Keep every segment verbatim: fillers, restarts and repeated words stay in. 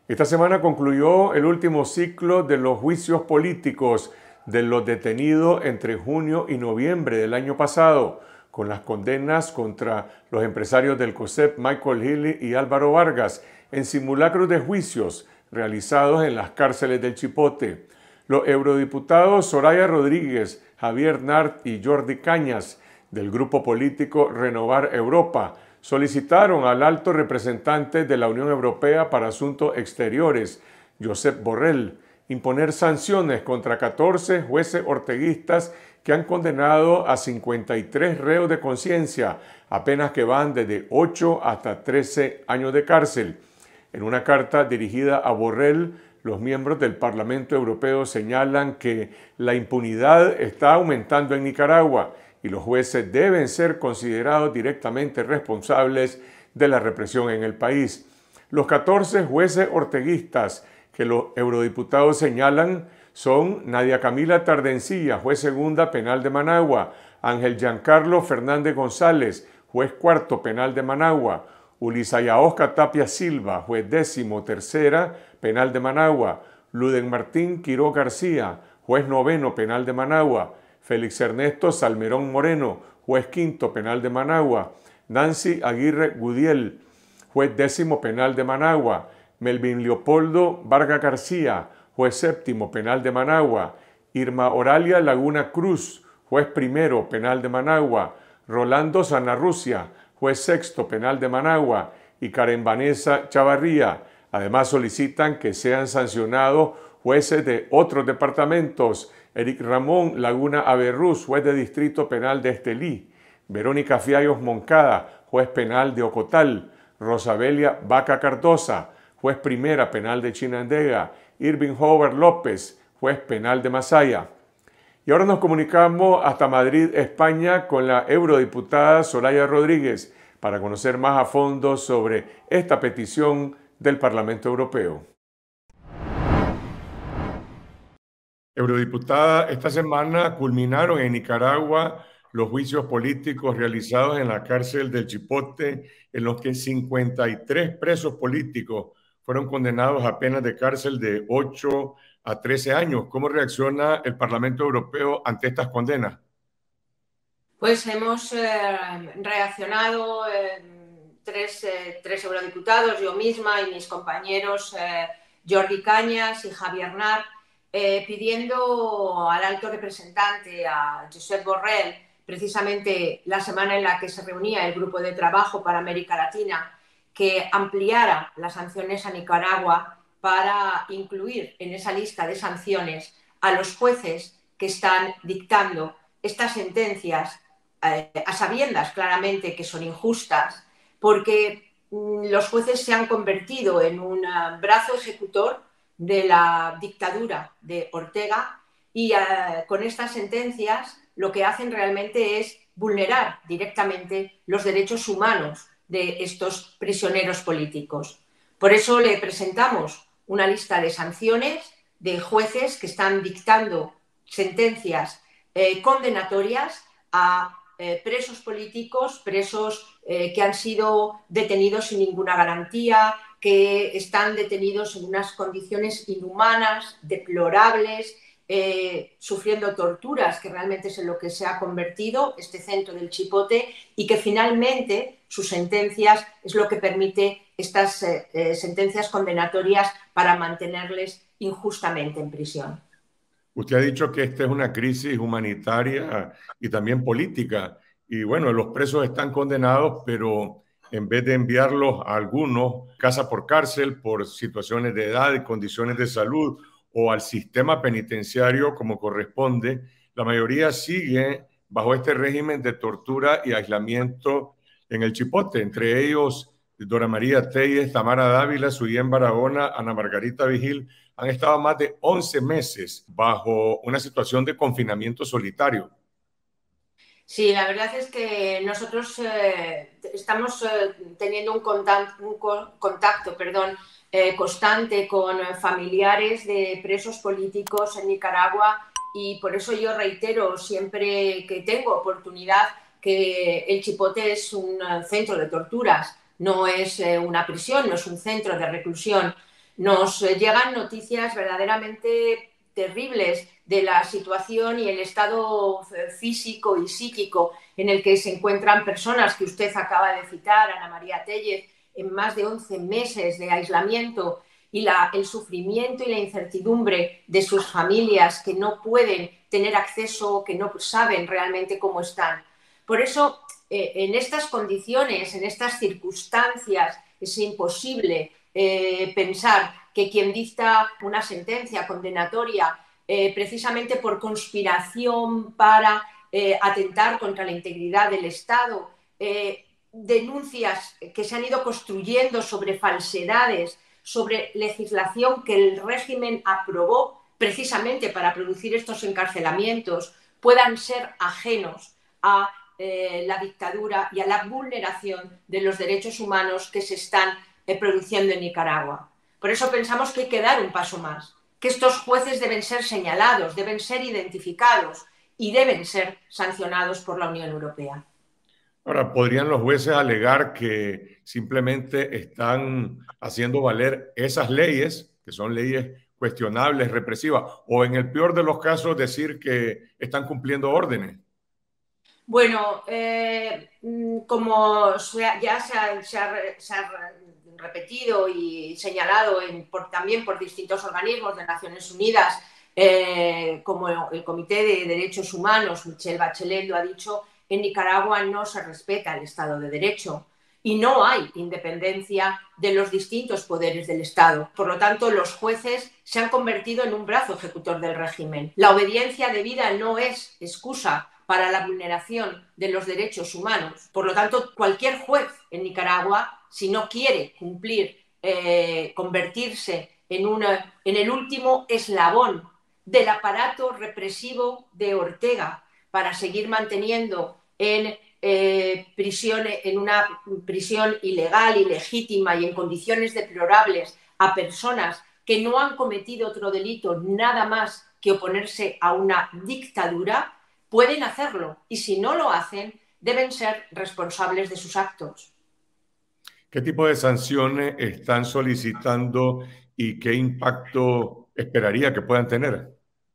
Esta semana concluyó el último ciclo de los juicios políticos de los detenidos entre junio y noviembre del año pasado, con las condenas contra los empresarios del COSEP Michael Healy y Álvaro Vargas en simulacros de juicios realizados en las cárceles del Chipote. Los eurodiputados Soraya Rodríguez, Javier Nart y Jordi Cañas, del grupo político Renovar Europa, solicitaron al alto representante de la Unión Europea para Asuntos Exteriores, Josep Borrell, imponer sanciones contra catorce jueces orteguistas que han condenado a cincuenta y tres reos de conciencia, apenas que van desde ocho hasta trece años de cárcel. En una carta dirigida a Borrell, los miembros del Parlamento Europeo señalan que la impunidad está aumentando en Nicaragua y los jueces deben ser considerados directamente responsables de la represión en el país. Los catorce jueces orteguistas que los eurodiputados señalan son Nadia Camila Tardencilla, juez segunda penal de Managua, Ángel Giancarlo Fernández González, juez cuarto penal de Managua, Ulisa Oscar Tapia Silva, juez décimo tercera penal de Managua, Luden Martín Quiró García, juez noveno penal de Managua, Félix Ernesto Salmerón Moreno, juez quinto penal de Managua, Nancy Aguirre Gudiel, juez décimo penal de Managua, Melvin Leopoldo Vargas García, juez séptimo penal de Managua, Irma Oralia Laguna Cruz, juez primero penal de Managua, Rolando Sanarrucia, juez sexto penal de Managua, y Karen Vanessa Chavarría. Además solicitan que sean sancionados jueces de otros departamentos: Eric Ramón Laguna Averruz, juez de Distrito Penal de Estelí; Verónica Fiallos Moncada, juez penal de Ocotal; Rosabelia Vaca Cardosa, juez primera penal de Chinandega; Irving Hoover López, juez penal de Masaya. Y ahora nos comunicamos hasta Madrid, España, con la eurodiputada Soraya Rodríguez para conocer más a fondo sobre esta petición del Parlamento Europeo. Eurodiputada, esta semana culminaron en Nicaragua los juicios políticos realizados en la cárcel del Chipote, en los que cincuenta y tres presos políticos fueron condenados a penas de cárcel de ocho a trece años. ¿Cómo reacciona el Parlamento Europeo ante estas condenas? Pues hemos eh, reaccionado eh, tres, eh, tres eurodiputados, yo misma y mis compañeros eh, Jordi Cañas y Javier Nart, eh, pidiendo al alto representante, a Josep Borrell, precisamente la semana en la que se reunía el Grupo de Trabajo para América Latina, que ampliara las sanciones a Nicaragua para incluir en esa lista de sanciones a los jueces que están dictando estas sentencias eh, a sabiendas claramente que son injustas, porque mm, los jueces se han convertido en un uh, brazo ejecutor de la dictadura de Ortega y uh, con estas sentencias lo que hacen realmente es vulnerar directamente los derechos humanos de estos prisioneros políticos. Por eso le presentamos una lista de sanciones de jueces que están dictando sentencias eh, condenatorias a eh, presos políticos, presos eh, que han sido detenidos sin ninguna garantía, que están detenidos en unas condiciones inhumanas, deplorables, Eh, sufriendo torturas, que realmente es en lo que se ha convertido este centro del Chipote, y que finalmente sus sentencias es lo que permite estas eh, eh, sentencias condenatorias para mantenerles injustamente en prisión. Usted ha dicho que esta es una crisis humanitaria y también política. Y bueno, los presos están condenados, pero en vez de enviarlos a algunos casa por cárcel por situaciones de edad y condiciones de salud, o al sistema penitenciario como corresponde, la mayoría sigue bajo este régimen de tortura y aislamiento en el Chipote, entre ellos Dora María Telles, Tamara Dávila, Suyén Barahona, Ana Margarita Vigil. Han estado más de once meses bajo una situación de confinamiento solitario. Sí, la verdad es que nosotros eh, estamos eh, teniendo un contacto, un contacto perdón, eh, constante con familiares de presos políticos en Nicaragua, y por eso yo reitero siempre que tengo oportunidad que el Chipote es un centro de torturas, no es eh, una prisión, no es un centro de reclusión. Nos eh, llegan noticias verdaderamente terribles de la situación y el estado físico y psíquico en el que se encuentran personas que usted acaba de citar, Ana María Tellez, en más de once meses de aislamiento, y la, el sufrimiento y la incertidumbre de sus familias que no pueden tener acceso, que no saben realmente cómo están. Por eso, eh, en estas condiciones, en estas circunstancias, es imposible eh, pensar que quien dicta una sentencia condenatoria eh, precisamente por conspiración para eh, atentar contra la integridad del Estado, eh, denuncias que se han ido construyendo sobre falsedades, sobre legislación que el régimen aprobó precisamente para producir estos encarcelamientos, puedan ser ajenos a eh, la dictadura y a la vulneración de los derechos humanos que se están eh, produciendo en Nicaragua. Por eso pensamos que hay que dar un paso más, que estos jueces deben ser señalados, deben ser identificados y deben ser sancionados por la Unión Europea. Ahora, ¿podrían los jueces alegar que simplemente están haciendo valer esas leyes, que son leyes cuestionables, represivas, o en el peor de los casos decir que están cumpliendo órdenes? Bueno, eh, como ya se ha, se, ha, se ha, repetido y señalado en, por, también por distintos organismos de Naciones Unidas, eh, como el Comité de Derechos Humanos, Michelle Bachelet lo ha dicho, en Nicaragua no se respeta el Estado de Derecho y no hay independencia de los distintos poderes del Estado. Por lo tanto, los jueces se han convertido en un brazo ejecutor del régimen. La obediencia debida no es excusa para la vulneración de los derechos humanos. Por lo tanto, cualquier juez en Nicaragua, si no quiere cumplir, eh, convertirse en, una, en el último eslabón del aparato represivo de Ortega para seguir manteniendo en eh, prisión, en una prisión ilegal, ilegítima y en condiciones deplorables a personas que no han cometido otro delito nada más que oponerse a una dictadura, pueden hacerlo y si no lo hacen deben ser responsables de sus actos. ¿Qué tipo de sanciones están solicitando y qué impacto esperaría que puedan tener?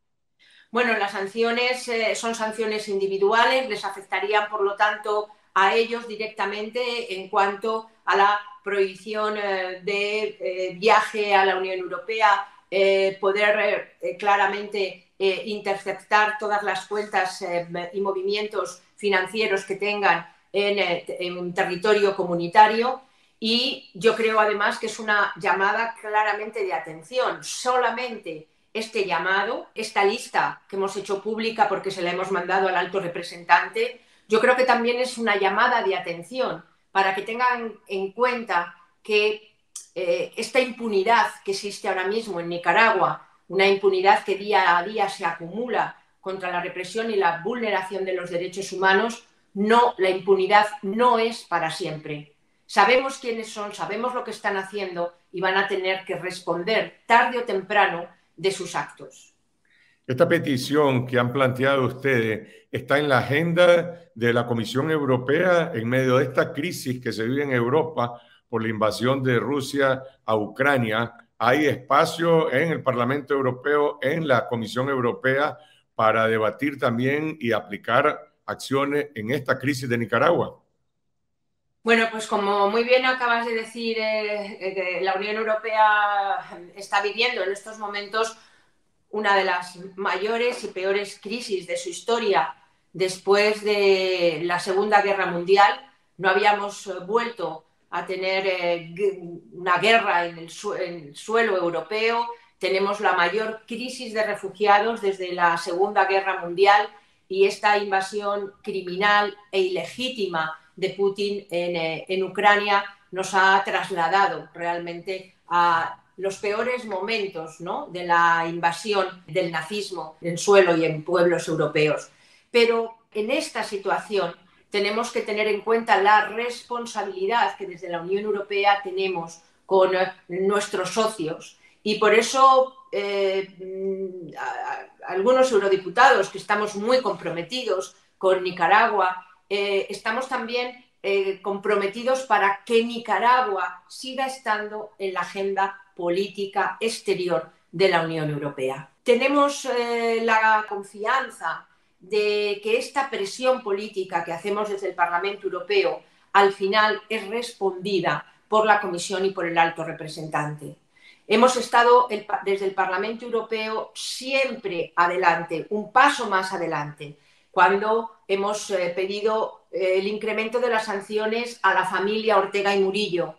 Bueno, las sanciones eh, son sanciones individuales, les afectarían, por lo tanto, a ellos directamente en cuanto a la prohibición eh, de eh, viaje a la Unión Europea, eh, poder eh, claramente eh, interceptar todas las cuentas eh, y movimientos financieros que tengan en, eh, en un territorio comunitario. Y yo creo además que es una llamada claramente de atención. Solamente este llamado, esta lista que hemos hecho pública porque se la hemos mandado al alto representante, yo creo que también es una llamada de atención para que tengan en cuenta que eh, esta impunidad que existe ahora mismo en Nicaragua, una impunidad que día a día se acumula contra la represión y la vulneración de los derechos humanos, no, la impunidad no es para siempre. Sabemos quiénes son, sabemos lo que están haciendo y van a tener que responder tarde o temprano de sus actos. Esta petición que han planteado ustedes está en la agenda de la Comisión Europea en medio de esta crisis que se vive en Europa por la invasión de Rusia a Ucrania. ¿Hay espacio en el Parlamento Europeo, en la Comisión Europea, para debatir también y aplicar acciones en esta crisis de Nicaragua? Bueno, pues como muy bien acabas de decir, eh, eh, la Unión Europea está viviendo en estos momentos una de las mayores y peores crisis de su historia. Después de la Segunda Guerra Mundial no habíamos vuelto a tener eh, una guerra en el, su en el suelo europeo. Tenemos la mayor crisis de refugiados desde la Segunda Guerra Mundial y esta invasión criminal e ilegítima de Putin en, eh, en Ucrania nos ha trasladado realmente a los peores momentos, ¿no?, de la invasión del nazismo en suelo y en pueblos europeos. Pero en esta situación tenemos que tener en cuenta la responsabilidad que desde la Unión Europea tenemos con eh, nuestros socios y por eso eh, a, a, algunos eurodiputados que estamos muy comprometidos con Nicaragua, eh, estamos también eh, comprometidos para que Nicaragua siga estando en la agenda política exterior de la Unión Europea. Tenemos eh, la confianza de que esta presión política que hacemos desde el Parlamento Europeo al final es respondida por la Comisión y por el alto representante. Hemos estado el, desde el Parlamento Europeo siempre adelante, un paso más adelante, cuando hemos eh, pedido eh, el incremento de las sanciones a la familia Ortega y Murillo.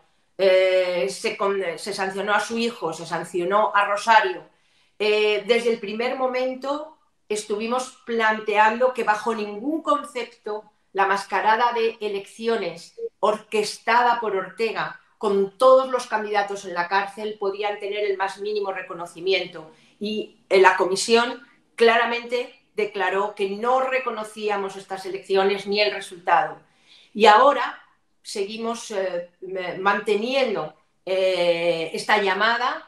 Eh, se, con, se sancionó a su hijo, se sancionó a Rosario. Eh, desde el primer momento estuvimos planteando que bajo ningún concepto la mascarada de elecciones orquestada por Ortega con todos los candidatos en la cárcel podían tener el más mínimo reconocimiento. Y la Comisión claramente declaró que no reconocíamos estas elecciones ni el resultado. Y ahora seguimos eh, manteniendo eh, esta llamada,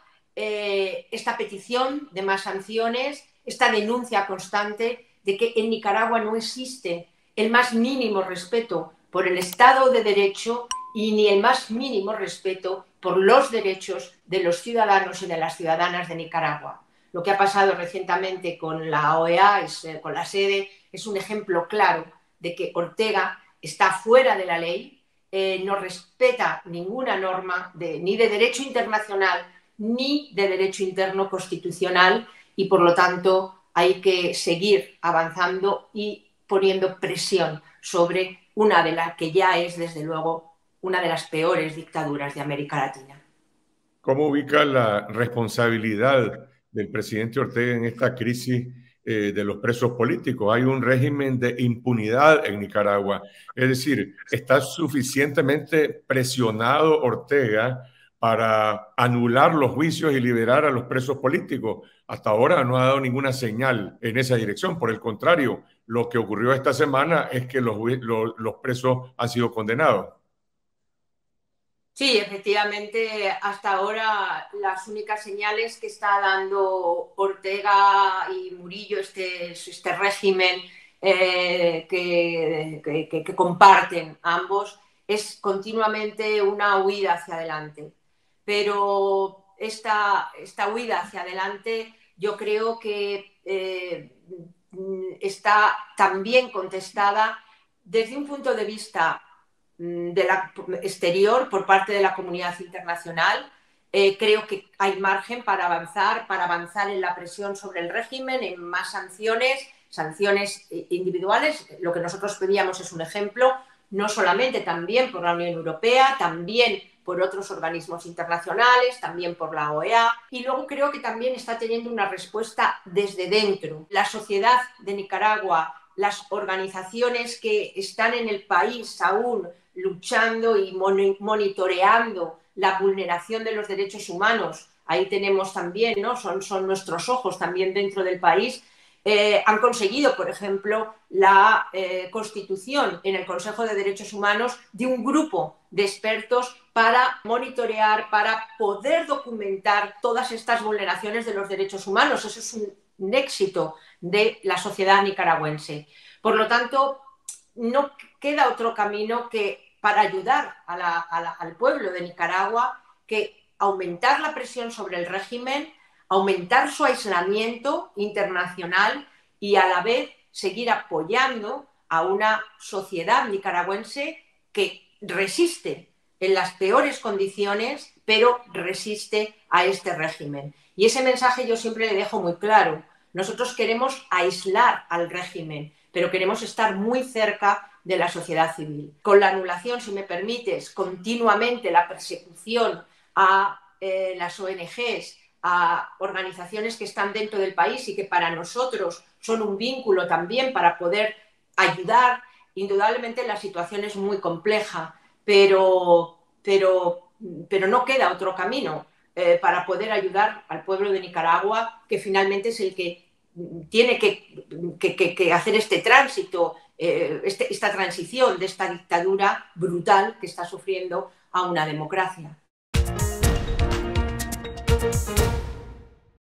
eh, esta petición de más sanciones, esta denuncia constante de que en Nicaragua no existe el más mínimo respeto por el Estado de Derecho y ni el más mínimo respeto por los derechos de los ciudadanos y de las ciudadanas de Nicaragua. Lo que ha pasado recientemente con la O E A, es, eh, con la sede, es un ejemplo claro de que Ortega está fuera de la ley, eh, no respeta ninguna norma de, ni de derecho internacional ni de derecho interno constitucional y, por lo tanto, hay que seguir avanzando y poniendo presión sobre una de las que ya es, desde luego, una de las peores dictaduras de América Latina. ¿Cómo ubica la responsabilidad del presidente Ortega en esta crisis eh, de los presos políticos? Hay un régimen de impunidad en Nicaragua. Es decir, ¿está suficientemente presionado Ortega para anular los juicios y liberar a los presos políticos? Hasta ahora no ha dado ninguna señal en esa dirección. Por el contrario, lo que ocurrió esta semana es que los, los, los presos han sido condenados. Sí, efectivamente, hasta ahora las únicas señales que está dando Ortega y Murillo, este, este régimen eh, que, que, que comparten ambos, es continuamente una huida hacia adelante. Pero esta, esta huida hacia adelante yo creo que eh, está también contestada desde un punto de vista de la exterior por parte de la comunidad internacional. Eh, creo que hay margen para avanzar, para avanzar en la presión sobre el régimen, en más sanciones, sanciones individuales. Lo que nosotros pedíamos es un ejemplo, no solamente también por la Unión Europea, también por otros organismos internacionales, también por la O E A. Y luego creo que también está teniendo una respuesta desde dentro. La sociedad de Nicaragua, las organizaciones que están en el país aún luchando y monitoreando la vulneración de los derechos humanos, ahí tenemos también, ¿no? son, son nuestros ojos también dentro del país, eh, han conseguido, por ejemplo, la eh, constitución en el Consejo de Derechos Humanos de un grupo de expertos para monitorear, para poder documentar todas estas vulneraciones de los derechos humanos. Eso es un, un éxito de la sociedad nicaragüense. Por lo tanto, no queda otro camino que para ayudar a la, a la, al pueblo de Nicaragua que aumentar la presión sobre el régimen, aumentar su aislamiento internacional y a la vez seguir apoyando a una sociedad nicaragüense que resiste en las peores condiciones, pero resiste a este régimen. Y ese mensaje yo siempre le dejo muy claro. Nosotros queremos aislar al régimen, pero queremos estar muy cerca de la sociedad civil. Con la anulación, si me permites, continuamente la persecución a eh, las O N Ges, a organizaciones que están dentro del país y que para nosotros son un vínculo también para poder ayudar. Indudablemente la situación es muy compleja, pero, pero, pero no queda otro camino eh, para poder ayudar al pueblo de Nicaragua, que finalmente es el que tiene que, que, que, que hacer este tránsito, eh, este, esta transición de esta dictadura brutal que está sufriendo a una democracia.